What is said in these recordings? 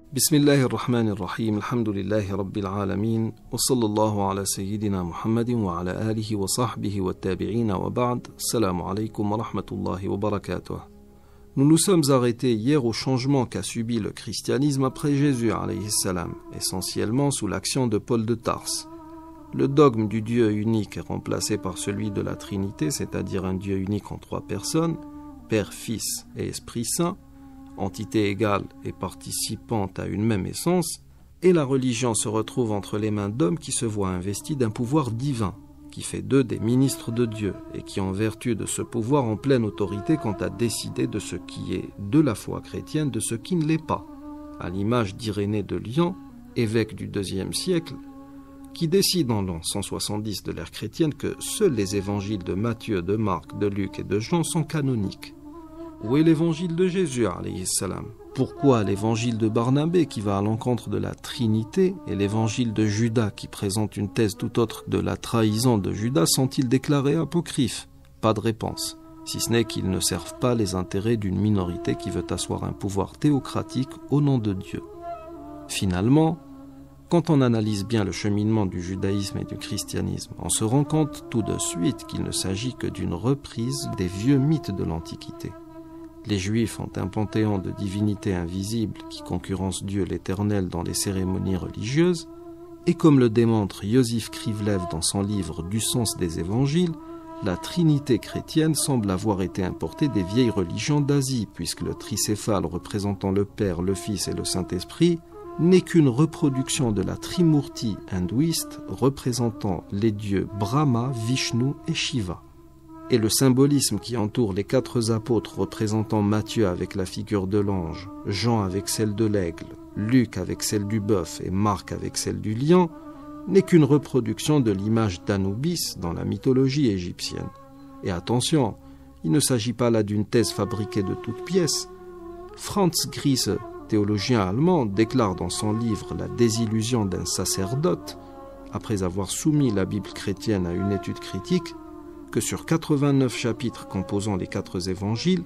بسم الله الرحمن الرحيم الحمد لله رب العالمين وصلى الله على سيدنا محمد وعلى آله وصحبه والتابعين وبعد السلام عليكم ورحمة الله وبركاته. Nous nous sommes arrêtés hier au changement qu'a subi le christianisme après Jésus alayhi salam, essentiellement sous l'action de Paul de Tarse. Le dogme du Dieu unique est remplacé par celui de la Trinité, c'est-à-dire un Dieu unique en trois personnes, Père, Fils et Esprit Saint, entité égale et participant à une même essence, et la religion se retrouve entre les mains d'hommes qui se voient investis d'un pouvoir divin, qui fait d'eux des ministres de Dieu, et qui en vertu de ce pouvoir ont pleine autorité quant à décider de ce qui est de la foi chrétienne, de ce qui ne l'est pas, à l'image d'Irénée de Lyon, évêque du IIe siècle, qui décide en l'an 170 de l'ère chrétienne que seuls les évangiles de Matthieu, de Marc, de Luc et de Jean sont canoniques. Où est l'évangile de Jésus alayhi salam? Pourquoi l'évangile de Barnabé qui va à l'encontre de la Trinité et l'évangile de Judas qui présente une thèse tout autre de la trahison de Judas sont-ils déclarés apocryphes? Pas de réponse, si ce n'est qu'ils ne servent pas les intérêts d'une minorité qui veut asseoir un pouvoir théocratique au nom de Dieu. Finalement, quand on analyse bien le cheminement du judaïsme et du christianisme, on se rend compte tout de suite qu'il ne s'agit que d'une reprise des vieux mythes de l'Antiquité. Les Juifs ont un panthéon de divinités invisibles qui concurrence Dieu l'Éternel dans les cérémonies religieuses, et comme le démontre Yosif Krivlev dans son livre Du sens des évangiles, la Trinité chrétienne semble avoir été importée des vieilles religions d'Asie, puisque le tricéphale représentant le Père, le Fils et le Saint-Esprit n'est qu'une reproduction de la Trimurti hindouiste représentant les dieux Brahma, Vishnu et Shiva. Et le symbolisme qui entoure les quatre apôtres représentant Matthieu avec la figure de l'ange, Jean avec celle de l'aigle, Luc avec celle du bœuf et Marc avec celle du lion, n'est qu'une reproduction de l'image d'Anubis dans la mythologie égyptienne. Et attention, il ne s'agit pas là d'une thèse fabriquée de toutes pièces. Franz Griese, théologien allemand, déclare dans son livre La désillusion d'un sacerdote, après avoir soumis la Bible chrétienne à une étude critique, que sur 89 chapitres composant les 4 évangiles,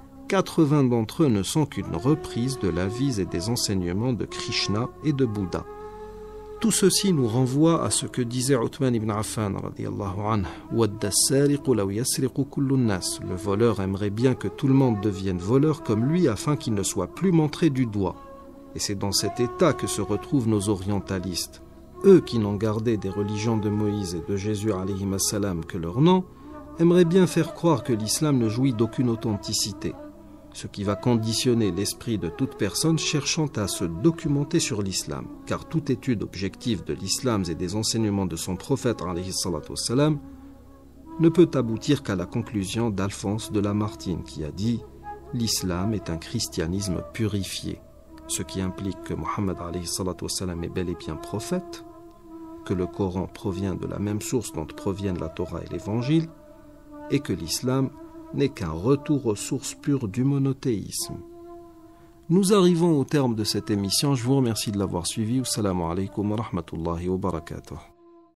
80 d'entre eux ne sont qu'une reprise de l'avis et des enseignements de Krishna et de Bouddha. Tout ceci nous renvoie à ce que disait Uthman ibn Affan radiyallahu anhu, le voleur aimerait bien que tout le monde devienne voleur comme lui afin qu'il ne soit plus montré du doigt. Et c'est dans cet état que se retrouvent nos orientalistes. Eux qui n'ont gardé des religions de Moïse et de Jésus alayhi salam que leur nom, aimeraient bien faire croire que l'islam ne jouit d'aucune authenticité, ce qui va conditionner l'esprit de toute personne cherchant à se documenter sur l'islam, car toute étude objective de l'islam et des enseignements de son prophète alayhi salatu wassalam ne peut aboutir qu'à la conclusion d'Alphonse de Lamartine qui a dit « L'islam est un christianisme purifié », ce qui implique que Mohammed alayhi salatu wassalam est bel et bien prophète, que le Coran provient de la même source dont proviennent la Torah et l'Évangile, et que l'islam n'est qu'un retour aux sources pures du monothéisme. Nous arrivons au terme de cette émission. Je vous remercie de l'avoir suivi. Assalamu alaikum wa rahmatullahi wa barakatuh.